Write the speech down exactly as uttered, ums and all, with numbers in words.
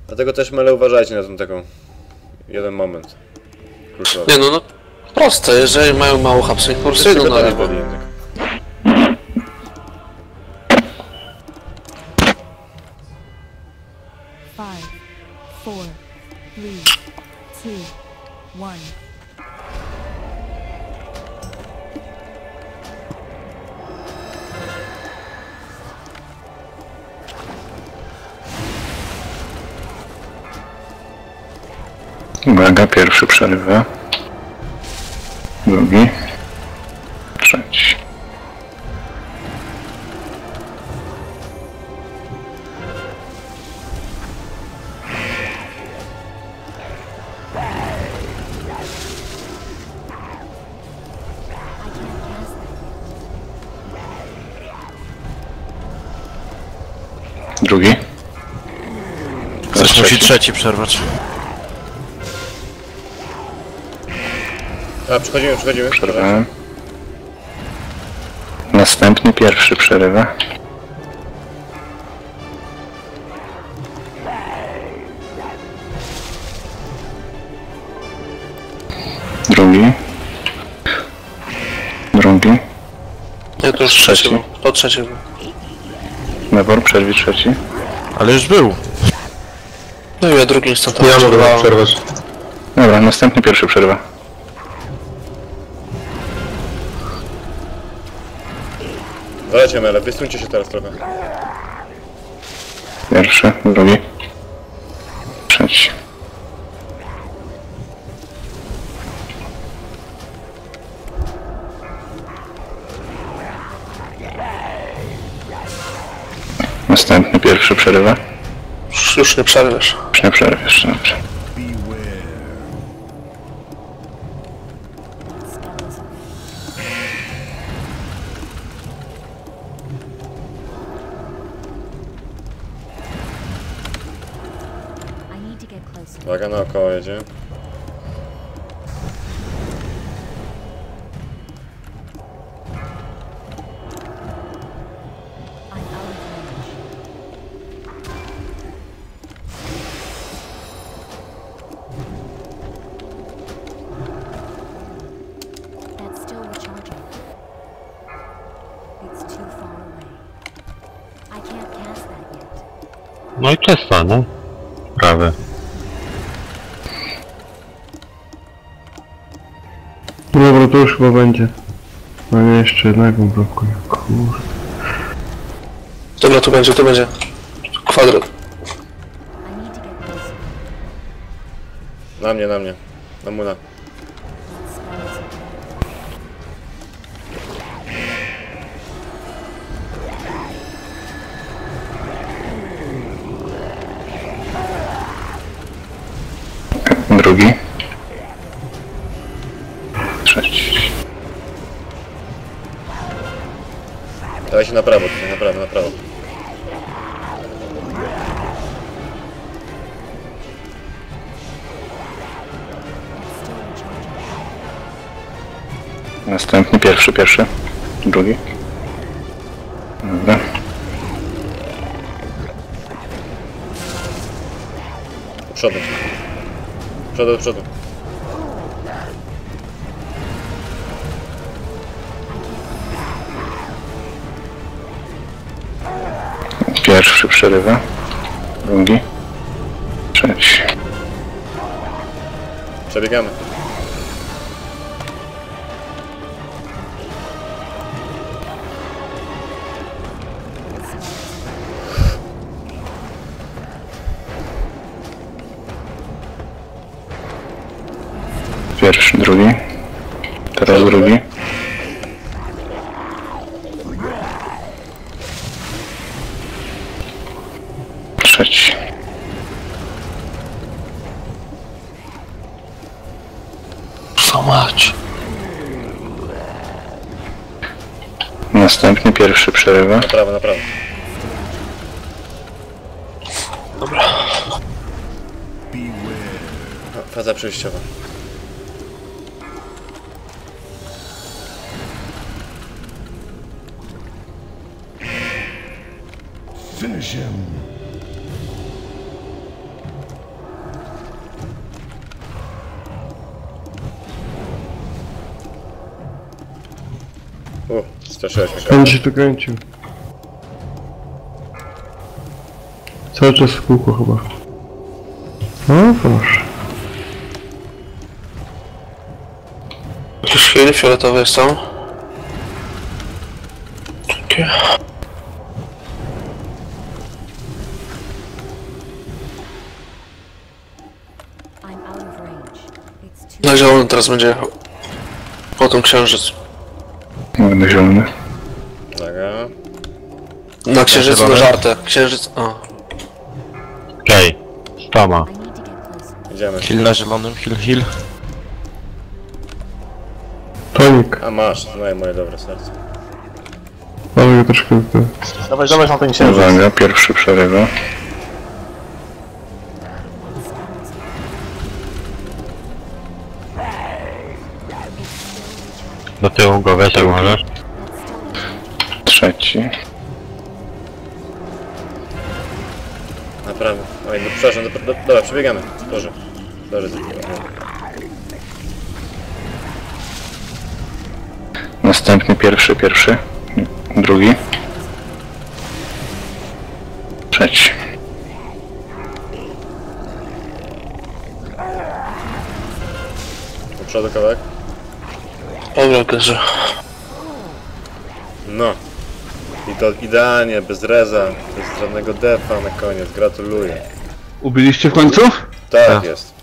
Dlatego też mele uważajcie na ten taką... jeden moment. Kluczowy. Nie no, no proste, jeżeli mają mało hapsu, niech po prostu idą na niebo. Five, four, three, two, one. Uwaga, pierwszy przerywa. Drugi. Trzeci. Drugi. Ktoś musi trzeci przerwać. A, przechodzimy, przechodzimy. Przerwałem. Następny, pierwszy przerywa. Drugi. Drugi. Nie, to już Trzeci. trzeci był. To trzeci był. Nawor, przerwij trzeci. Ale już był. No i ja drugi instantowo Ja mogę przerwałem. przerwać. Dobra, następny, pierwszy przerywa. Dajcie mele, wysuńcie się teraz trochę. Pierwszy, drugi. Trzeci. Następny, pierwszy przerywa. Już, już nie przerwiesz. Już nie przerwiesz, dobrze. I need to get closer. Uwaga, naokoło jedzie. I'm out of range. That's still recharging. It's too far away. I can't cast that yet. No i czysto, no. Prawe. Dobra, to już chyba będzie. No nie, jeszcze jednego blokuję. Kurde. Dobra, tu będzie, tu będzie. Kwadrat. I need to get closer. Na mnie, na mnie. Na muna. That spells again. Drugi. Trzeci. Dawaj się na prawo, tutaj, na prawo, na prawo. Still recharging. Następny, pierwszy, pierwszy. Drugi. Dobra. Do przodu. Do przodu, do przodu. Pierwszy przerywa. Drugi. Trzeci. Przebiegamy. Pierwszy, drugi. Teraz drugi. Trzeci. So much. Następny, pierwszy przerywa. Na prawo, na prawo. Dobra. Faza przejściowa. Finish him. Straszyłeś mnie. Będzie się tu kręcił. Cały czas w kółko chyba. No proszę. Jakiś chwili fioletowy jest tam. Takie. I'm out of range. It's too Na zielony teraz będzie jechał. Potem księżyc. Mogę zielony. Dobra. Na księżycu na zielony? żartę. Księżyc. O. Okej. Stama. I need to get closer. Idziemy. Heal na zielonym, heal, heal. Tonik. A masz, no i moje dobre serce. Mamy go troszkę tutaj. Dawaj, dawaj na ten księżyc. Uwaga, pierwszy przerywa. Do tyłu go weź, jak możesz. Trzeci. Naprawdę. Oj, no przepraszam, do, do, dobra, przebiegamy. Dobrze. Dobrze, Następny pierwszy, pierwszy. Drugi. Trzeci. do przodu kawałek. Dobra, gryzie. No. I to idealnie, bez reza, bez żadnego defa na koniec. Gratuluję. Ubiliście w końcu? Tak Tak. jest.